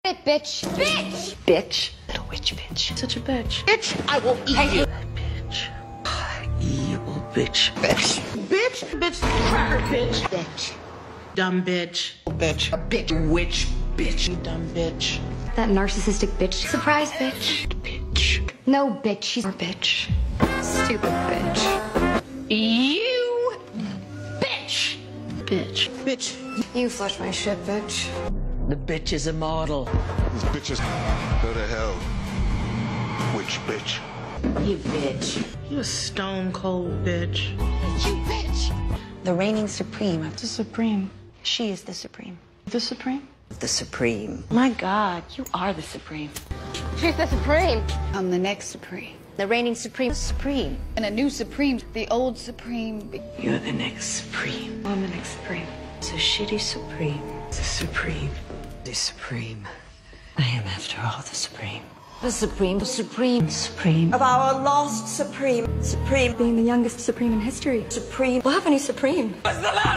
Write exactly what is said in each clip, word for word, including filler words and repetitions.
it, bitch. Bitch! Bitch. Little witch bitch. Such a bitch. Bitch, I will eat I you. Bitch. Evil bitch. Bitch. Bitch. Bitch. Cracker bitch. Bitch. Dumb bitch. Bitch. A bitch. Witch bitch. You dumb bitch. That narcissistic bitch. Surprise, bitch. Bitch. No, bitch. She's a bitch. Stupid bitch. You bitch. Bitch. Bitch. You flush my shit, bitch. The bitch is a model. These bitches go to hell. Witch bitch. You bitch. You a stone cold bitch. You bitch. The reigning supreme. The Supreme. She is the supreme. The Supreme? The Supreme. My God, you are the supreme. She's the supreme. I'm the next Supreme. The reigning supreme. Supreme. And a new Supreme. The old Supreme. You're the next Supreme. I'm the next Supreme. It's a shitty Supreme. The Supreme. The Supreme. I am, after all, the Supreme. The supreme. The supreme. Supreme. Of our lost Supreme. Supreme. Being the youngest Supreme in history. Supreme. We'll have a new Supreme. The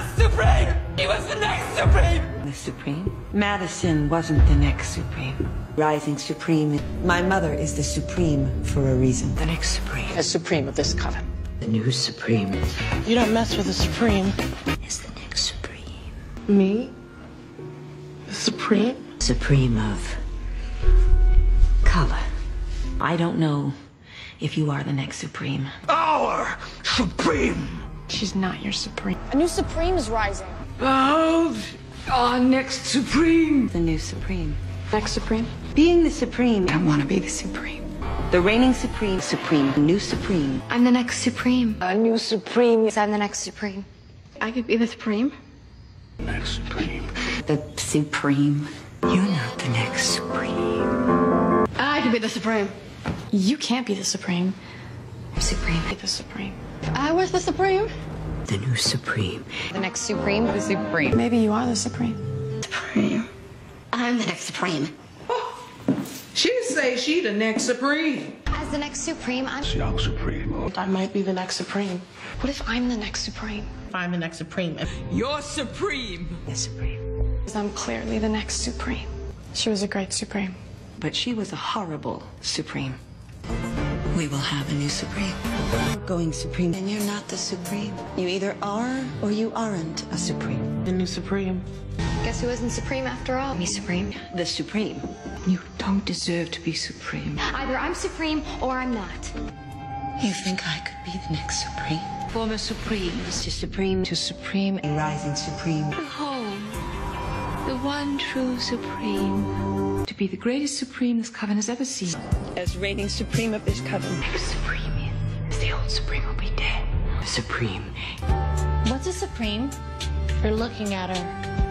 Supreme? Madison wasn't the next Supreme. Rising Supreme. My mother is the Supreme for a reason. The next Supreme. As supreme of this coven. The new Supreme. You don't mess with the supreme. Is the next Supreme. Me? The supreme? Supreme of color. I don't know if you are the next Supreme. Our Supreme! She's not your Supreme. A new supreme is rising. Oh, our next Supreme. The new supreme. Next Supreme? Being the supreme. I want to be the Supreme. The reigning supreme. Supreme. The new supreme. I'm the next supreme. A new Supreme. Yes, I'm the next supreme. I could be the Supreme. Next Supreme. The Supreme. You're not the next Supreme. I could be the Supreme. You can't be the Supreme. Supreme. Be the Supreme. I was the Supreme. The new Supreme. The next supreme. The Supreme. Maybe you are the Supreme. Supreme. I'm the next supreme. She say she the next supreme. As the next supreme, I'm... Young Supreme. I might be the next supreme. What if I'm the next Supreme? If I'm the next supreme. You're Supreme. The Supreme. Because I'm clearly the next Supreme. She was a great Supreme. But she was a horrible Supreme. We will have a new Supreme. Going Supreme. And you're not the supreme. You either are or you aren't a Supreme. The new supreme. Guess who isn't supreme after all? Me supreme. The Supreme. You don't deserve to be Supreme. Either I'm supreme or I'm not. You think I could be the next Supreme? Former Supremes to Supreme to Supreme. A rising Supreme. The home. The one true Supreme. To be the greatest Supreme this coven has ever seen. As reigning Supreme of this coven. Next Supreme is the old Supreme will be dead. The Supreme. What's a supreme? You're looking at her.